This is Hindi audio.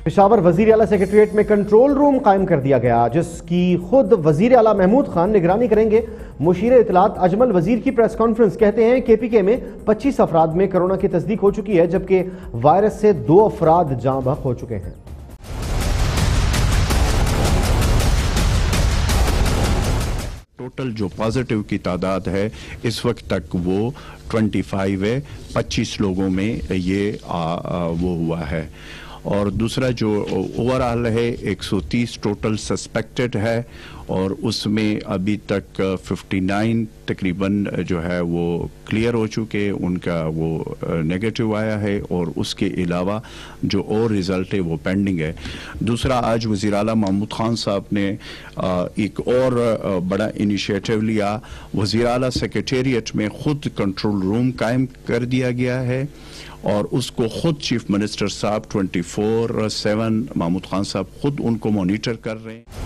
पेशावर वजीर आला सेक्रेटरिएट में कंट्रोल रूम कायम कर दिया गया, जिसकी खुद वजीर आला महमूद खान निगरानी करेंगे। मुशीर इत्तलात अजमल वजीर की प्रेस कॉन्फ्रेंस कहते हैं KPK में 25 अफराद में कोरोना की तस्दीक हो चुकी है, जबकि वायरस से 2 अफराद जाँ बहक हो चुके हैं। टोटल जो पॉजिटिव की तादाद है इस वक्त तक वो 25 है। 25 लोगों में ये वो हुआ है। और दूसरा जो ओवरऑल है 130 टोटल सस्पेक्टेड है और उसमें अभी तक 59 तकरीबन जो है वो क्लियर हो चुके, उनका वो नेगेटिव आया है और उसके अलावा जो और रिज़ल्ट है वो पेंडिंग है। दूसरा, आज वज़ीर आला महमूद खान साहब ने एक और बड़ा इनिशिएटिव लिया। वज़ीर आला सेक्रेटेरिएट में खुद कंट्रोल रूम कायम कर दिया गया है और उसको खुद चीफ मिनिस्टर साहब 24/7 महमूद खान साहब खुद उनको मॉनिटर कर रहे हैं।